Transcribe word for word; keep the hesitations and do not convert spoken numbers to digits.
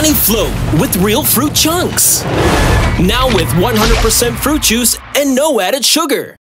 Rani Float with real fruit chunks. Now with one hundred percent fruit juice and no added sugar.